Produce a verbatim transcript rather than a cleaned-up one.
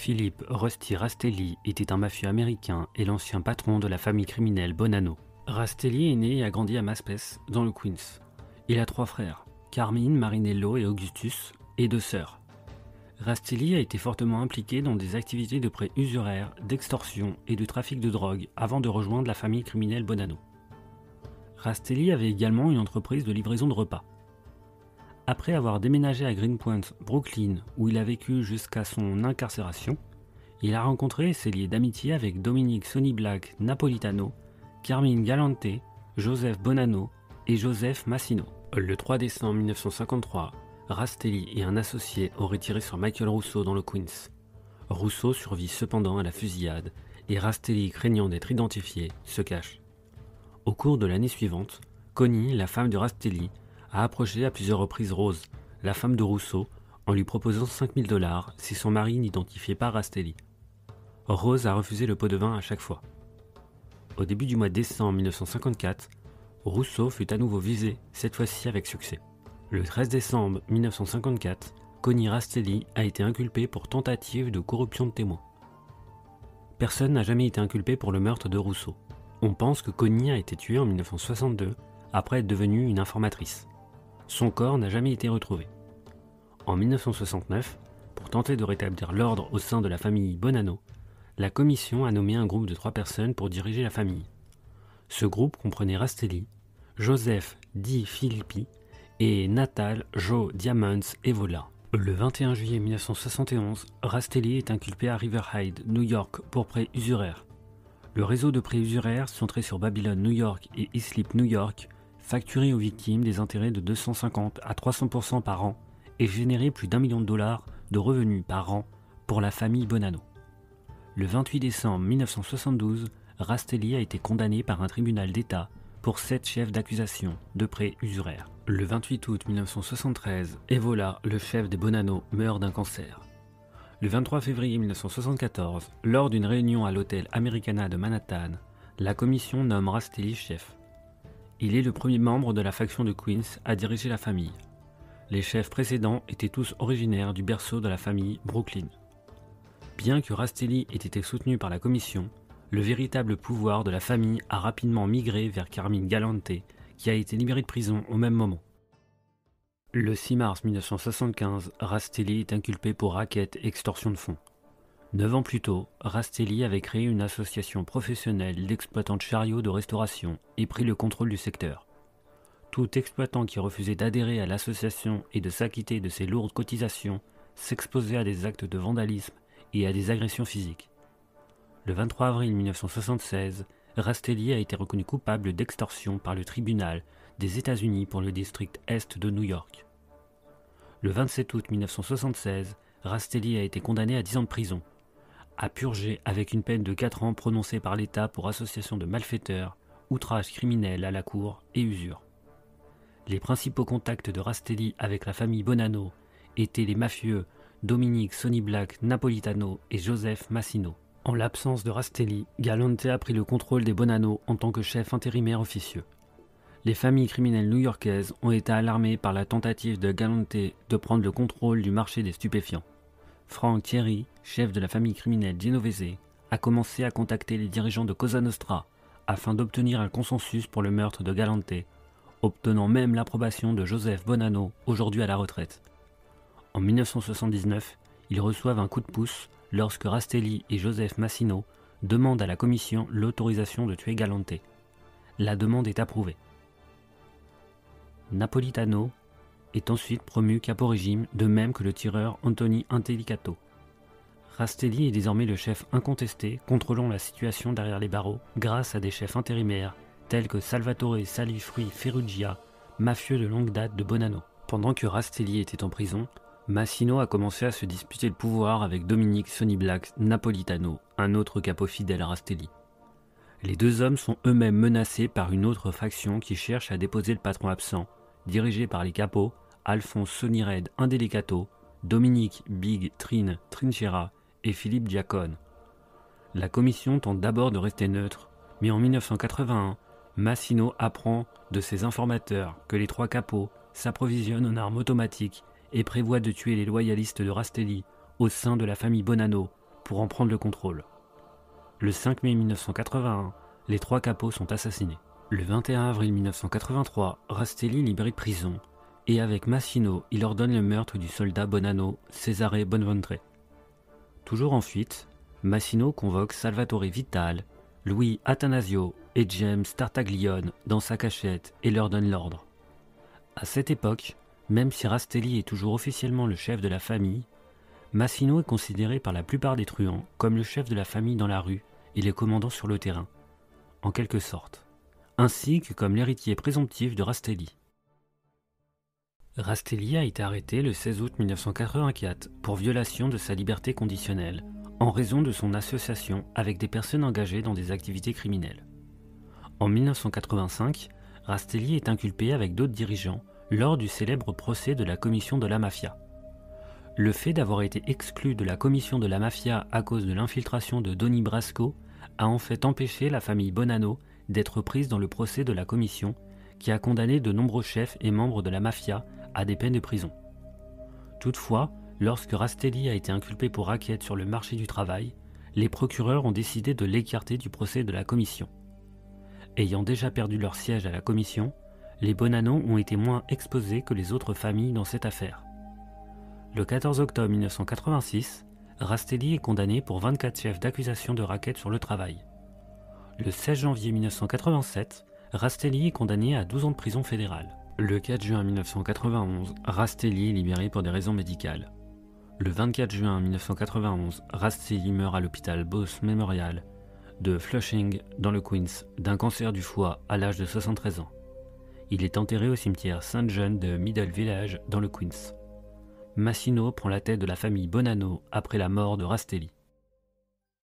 Philippe Rusty Rastelli était un mafieux américain et l'ancien patron de la famille criminelle Bonanno. Rastelli est né et a grandi à Maspeth, dans le Queens. Il a trois frères, Carmine, Marinello et Augustus, et deux sœurs. Rastelli a été fortement impliqué dans des activités de prêt usuraire, d'extorsion et de trafic de drogue avant de rejoindre la famille criminelle Bonanno. Rastelli avait également une entreprise de livraison de repas. Après avoir déménagé à Greenpoint, Brooklyn, où il a vécu jusqu'à son incarcération, il a rencontré et s'est lié d'amitié avec Dominique Sonny Black Napolitano, Carmine Galante, Joseph Bonanno et Joseph Massino. Le trois décembre mille neuf cent cinquante-trois, Rastelli et un associé auraient tiré sur Michael Russo dans le Queens. Russo survit cependant à la fusillade et Rastelli, craignant d'être identifié, se cache. Au cours de l'année suivante, Connie, la femme de Rastelli, a approché à plusieurs reprises Rose, la femme de Russo, en lui proposant cinq mille dollars si son mari n'identifiait pas Rastelli. Rose a refusé le pot de vin à chaque fois. Au début du mois de décembre mille neuf cent cinquante-quatre, Russo fut à nouveau visé, cette fois-ci avec succès. Le treize décembre mille neuf cent cinquante-quatre, Connie Rastelli a été inculpée pour tentative de corruption de témoins. Personne n'a jamais été inculpé pour le meurtre de Russo. On pense que Connie a été tuée en mille neuf cent soixante-deux, après être devenue une informatrice. Son corps n'a jamais été retrouvé. En mille neuf cent soixante-neuf, pour tenter de rétablir l'ordre au sein de la famille Bonanno, la commission a nommé un groupe de trois personnes pour diriger la famille. Ce groupe comprenait Rastelli, Joseph Di Filippi et Natal Joe Diamonds Evola. Le vingt et un juillet mille neuf cent soixante et onze, Rastelli est inculpé à Riverside, New York, pour prêt usuraire. Le réseau de prêts usuraires, centré sur Babylon, New York et Islip, New York, facturait aux victimes des intérêts de deux cent cinquante à trois cents pour cent par an et générait plus d'un million de dollars de revenus par an pour la famille Bonanno. Le vingt-huit décembre mille neuf cent soixante-douze, Rastelli a été condamné par un tribunal d'État pour sept chefs d'accusation de prêts usuraires. Le vingt-huit août mille neuf cent soixante-treize, Evola, le chef des Bonanno, meurt d'un cancer. Le vingt-trois février mille neuf cent soixante-quatorze, lors d'une réunion à l'hôtel Americana de Manhattan, la commission nomme Rastelli chef. Il est le premier membre de la faction de Queens à diriger la famille. Les chefs précédents étaient tous originaires du berceau de la famille Brooklyn. Bien que Rastelli ait été soutenu par la commission, le véritable pouvoir de la famille a rapidement migré vers Carmine Galante, qui a été libéré de prison au même moment. Le six mars mille neuf cent soixante-quinze, Rastelli est inculpé pour racket et extorsion de fonds. Neuf ans plus tôt, Rastelli avait créé une association professionnelle d'exploitants de chariots de restauration et pris le contrôle du secteur. Tout exploitant qui refusait d'adhérer à l'association et de s'acquitter de ses lourdes cotisations s'exposait à des actes de vandalisme et à des agressions physiques. Le vingt-trois avril mille neuf cent soixante-seize, Rastelli a été reconnu coupable d'extorsion par le tribunal des États-Unis pour le district Est de New York. Le vingt-sept août mille neuf cent soixante-seize, Rastelli a été condamné à dix ans de prison, à purger avec une peine de quatre ans prononcée par l'État pour association de malfaiteurs, outrage criminel à la cour et usure. Les principaux contacts de Rastelli avec la famille Bonanno étaient les mafieux Dominique Sonny Black Napolitano et Joseph Massino. En l'absence de Rastelli, Galante a pris le contrôle des Bonanno en tant que chef intérimaire officieux. Les familles criminelles new-yorkaises ont été alarmées par la tentative de Galante de prendre le contrôle du marché des stupéfiants. Frank Thierry, chef de la famille criminelle Genovese, a commencé à contacter les dirigeants de Cosa Nostra afin d'obtenir un consensus pour le meurtre de Galante, obtenant même l'approbation de Joseph Bonanno, aujourd'hui à la retraite. En mille neuf cent soixante-dix-neuf, ils reçoivent un coup de pouce lorsque Rastelli et Joseph Massino demandent à la commission l'autorisation de tuer Galante. La demande est approuvée. Napolitano est ensuite promu capo régime, de même que le tireur Anthony Intelicato. Rastelli est désormais le chef incontesté, contrôlant la situation derrière les barreaux, grâce à des chefs intérimaires tels que Salvatore Salifrui Ferrugia, mafieux de longue date de Bonanno. Pendant que Rastelli était en prison, Massino a commencé à se disputer le pouvoir avec Dominique Sonny Black Napolitano, un autre capo fidèle à Rastelli. Les deux hommes sont eux-mêmes menacés par une autre faction qui cherche à déposer le patron absent, dirigé par les capos Alphonse Sonny Red Indelicato, Dominique Big Trin Trinchera et Philippe Giacone. La commission tente d'abord de rester neutre, mais en mille neuf cent quatre-vingt-un, Massino apprend de ses informateurs que les trois capos s'approvisionnent en armes automatiques et prévoit de tuer les loyalistes de Rastelli au sein de la famille Bonanno pour en prendre le contrôle. Le cinq mai mille neuf cent quatre-vingt-un, les trois capots sont assassinés. Le vingt et un avril mille neuf cent quatre-vingt-trois, Rastelli est libéré de prison et avec Massino, il ordonne le meurtre du soldat Bonanno Cesare Bonventre. Toujours en fuite, Massino convoque Salvatore Vitale, Louis Attanasio et James Tartaglione dans sa cachette et leur donne l'ordre. À cette époque, même si Rastelli est toujours officiellement le chef de la famille, Massino est considéré par la plupart des truands comme le chef de la famille dans la rue et les commandants sur le terrain, en quelque sorte, ainsi que comme l'héritier présomptif de Rastelli. Rastelli a été arrêté le seize août mille neuf cent quatre-vingt-quatre pour violation de sa liberté conditionnelle en raison de son association avec des personnes engagées dans des activités criminelles. En mille neuf cent quatre-vingt-cinq, Rastelli est inculpé avec d'autres dirigeants lors du célèbre procès de la commission de la mafia. Le fait d'avoir été exclu de la commission de la mafia à cause de l'infiltration de Donny Brasco a en fait empêché la famille Bonanno d'être prise dans le procès de la commission qui a condamné de nombreux chefs et membres de la mafia à des peines de prison. Toutefois, lorsque Rastelli a été inculpé pour racket sur le marché du travail, les procureurs ont décidé de l'écarter du procès de la commission. Ayant déjà perdu leur siège à la commission, les Bonanno ont été moins exposés que les autres familles dans cette affaire. Le quatorze octobre mille neuf cent quatre-vingt-six, Rastelli est condamné pour vingt-quatre chefs d'accusation de racket sur le travail. Le seize janvier mille neuf cent quatre-vingt-sept, Rastelli est condamné à douze ans de prison fédérale. Le quatre juin mille neuf cent quatre-vingt-onze, Rastelli est libéré pour des raisons médicales. Le vingt-quatre juin mille neuf cent quatre-vingt-onze, Rastelli meurt à l'hôpital Bos Memorial de Flushing, dans le Queens, d'un cancer du foie à l'âge de soixante-treize ans. Il est enterré au cimetière Saint John de Middle Village, dans le Queens. Massino prend la tête de la famille Bonanno après la mort de Rastelli.